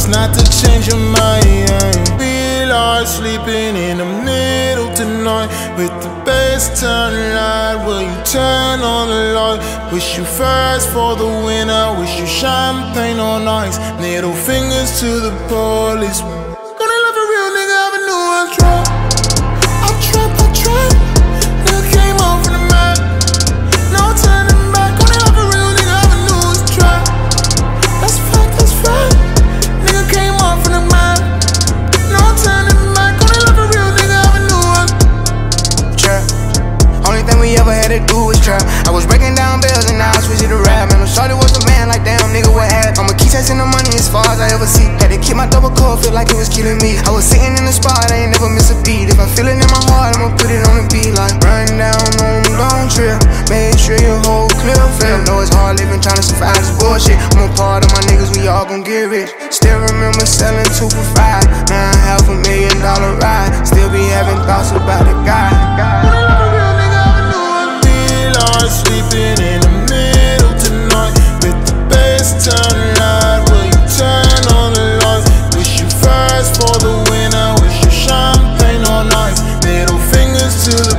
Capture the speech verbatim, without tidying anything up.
promise not to change your mind. We are sleeping in the middle tonight with the bass turned loud. Will you turn on the light? Wish you fast for the winner. Wish you champagne on ice. Middle fingers to the police. Gonna love a real nigga, I knew I tried. I tried, I tried. Nigga came off from the map. No turning back. Gonna love a real nigga, I knew I tried. That's fact, that's fact. Nigga came off from the map. No turning back. Gonna love a real nigga, I knew I trap. Only thing we ever had to do was trap. I was breaking down bills and now I switched it to rap. Man, I'm sorry was a man like damn nigga, what happened? I'ma keep chasing the money as far as I ever see. Had to keep my double cup, feel like it was killing me. I was sitting in the spot, I ain't never miss a beat. If I feel it in my heart, I'ma put it on the beat. Like run down on the long trip. Make sure your whole clear feel. Know it's hard living, trying to survive this bullshit. I'm a part of my niggas, we all gon' get rich. Still remember selling two for five. Now I half a million dollar ride. Still be having thoughts about the guy. Sleeping in the middle tonight with the bass turned loud. Will you turn on the lights? Wish you fast for the winner. Wish you champagne on ice. Middle fingers to the